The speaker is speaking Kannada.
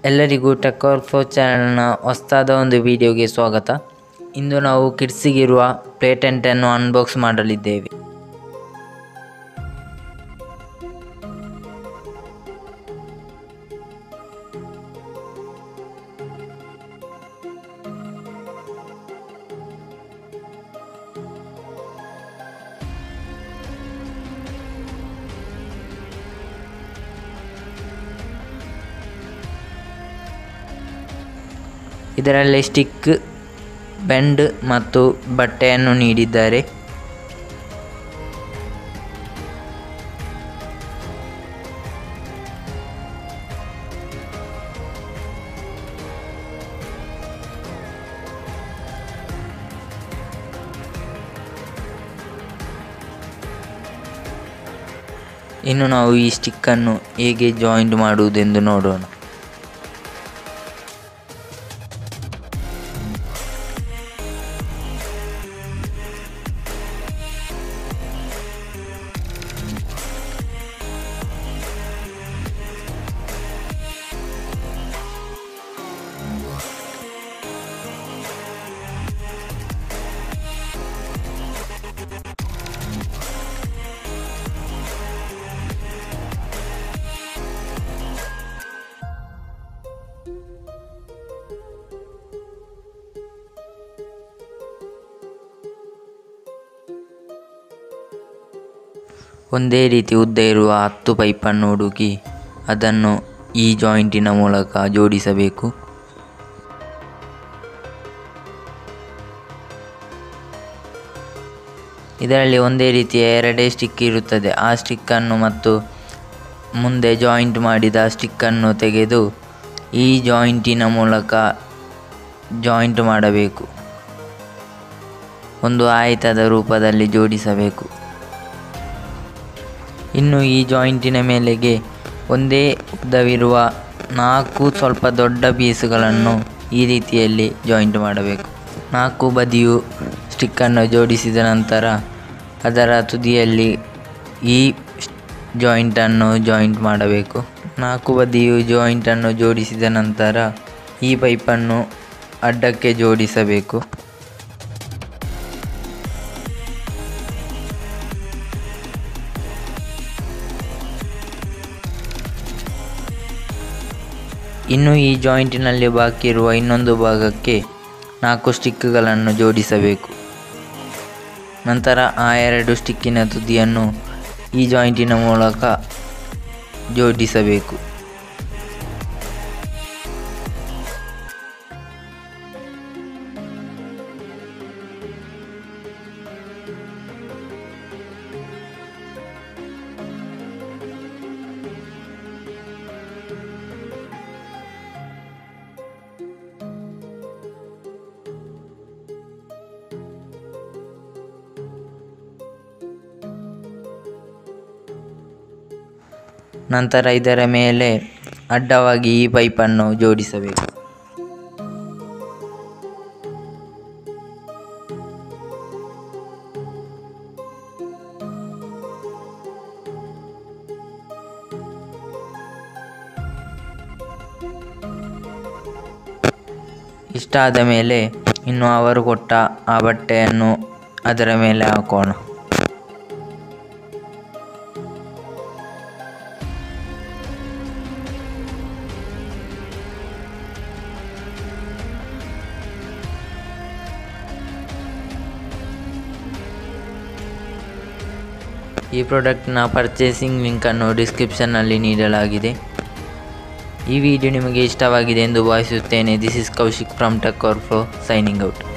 ಎಲ್ಲರಿಗೂ ಟೆಕ್ಓವರ್ಫ್ಲೋ ಚಾನೆಲ್ನ ಹೊಸದಾದ ಒಂದು ವಿಡಿಯೋಗೆ ಸ್ವಾಗತ. ಇಂದು ನಾವು ಕಿಡ್ಸಿಗಿರುವ ಪ್ಲೇ ಟೆಂಟನ್ನು ಅನ್ಬಾಕ್ಸ್ ಮಾಡಲಿದ್ದೇವೆ. ಇದರಲ್ಲಿ ಸ್ಟಿಕ್, ಬೆಂಡ್ ಮತ್ತು ಬಟ್ಟೆಯನ್ನು ನೀಡಿದ್ದಾರೆ. ಇನ್ನು ನಾವು ಈ ಸ್ಟಿಕ್ಕನ್ನು ಹೇಗೆ ಜಾಯಿಂಟ್ ಮಾಡುವುದೆಂದು ನೋಡೋಣ. ಒಂದೇ ರೀತಿ ಉದ್ದ ಇರುವ 10 ಪೈಪನ್ನು ಹುಡುಕಿ ಅದನ್ನು ಈ ಜಾಯಿಂಟಿನ ಮೂಲಕ ಜೋಡಿಸಬೇಕು. ಇದರಲ್ಲಿ ಒಂದೇ ರೀತಿಯ 2 ಸ್ಟಿಕ್ ಇರುತ್ತದೆ. ಆ ಸ್ಟಿಕ್ಕನ್ನು ಮತ್ತು ಮುಂದೆ ಜಾಯಿಂಟ್ ಮಾಡಿದ ಸ್ಟಿಕ್ಕನ್ನು ತೆಗೆದು ಈ ಜಾಯಿಂಟಿನ ಮೂಲಕ ಜಾಯಿಂಟ್ ಮಾಡಬೇಕು. ಒಂದು ಆಯತದ ರೂಪದಲ್ಲಿ ಜೋಡಿಸಬೇಕು. ಇನ್ನು ಈ ಜಾಯಿಂಟಿನ ಮೇಲೆಗೆ ಒಂದೇ ಉದ್ದವಿರುವ 4 ಸ್ವಲ್ಪ ದೊಡ್ಡ ಪೀಸ್ಗಳನ್ನು ಈ ರೀತಿಯಲ್ಲಿ ಜಾಯಿಂಟ್ ಮಾಡಬೇಕು. 4 ಬದಿಯು ಸ್ಟಿಕ್ಕನ್ನು ಜೋಡಿಸಿದ ನಂತರ ಅದರ ತುದಿಯಲ್ಲಿ ಈ ಜಾಯಿಂಟನ್ನು ಜಾಯಿಂಟ್ ಮಾಡಬೇಕು. 4 ಬದಿಯು ಜಾಯಿಂಟನ್ನು ಜೋಡಿಸಿದ ನಂತರ ಈ ಪೈಪನ್ನು ಅಡ್ಡಕ್ಕೆ ಜೋಡಿಸಬೇಕು. ಇನ್ನು ಈ ಜಾಯಿಂಟಿನಲ್ಲಿ ಬಾಕಿ ಇರುವ ಇನ್ನೊಂದು ಭಾಗಕ್ಕೆ 4 ಸ್ಟಿಕ್ಗಳನ್ನು ಜೋಡಿಸಬೇಕು. ನಂತರ ಆ 2 ಸ್ಟಿಕ್ಕಿನ ತುದಿಯನ್ನು ಈ ಜಾಯಿಂಟಿನ ಮೂಲಕ ಜೋಡಿಸಬೇಕು. ನಂತರ ಇದರ ಮೇಲೆ ಅಡ್ಡವಾಗಿ ಈ ಪೈಪನ್ನು ಜೋಡಿಸಬೇಕು. ಇಷ್ಟಾದ ಮೇಲೆ ಇನ್ನು ಅವರು ಕೊಟ್ಟ ಆ ಬಟ್ಟೆಯನ್ನು ಅದರ ಮೇಲೆ ಹಾಕೋಣ. ಈ ಪ್ರಾಡಕ್ಟ್ನ ಪರ್ಚೇಸಿಂಗ್ ಲಿಂಕನ್ನು ಡಿಸ್ಕ್ರಿಪ್ಷನ್ನಲ್ಲಿ ನೀಡಲಾಗಿದೆ. ಈ ವಿಡಿಯೋ ನಿಮಗೆ ಇಷ್ಟವಾಗಿದೆ ಎಂದು ಭಾವಿಸುತ್ತೇನೆ. This is Kaushik from TechOverflow signing out.